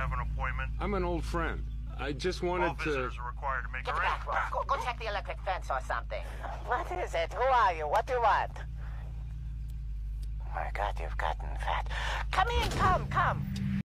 have an appointment? I'm an old friend. I just wanted All visitors are required to make Get back, arrangements. Go check the electric fence or something. What is it? Who are you? What do you want? Oh my God, you've gotten fat. Come in, come.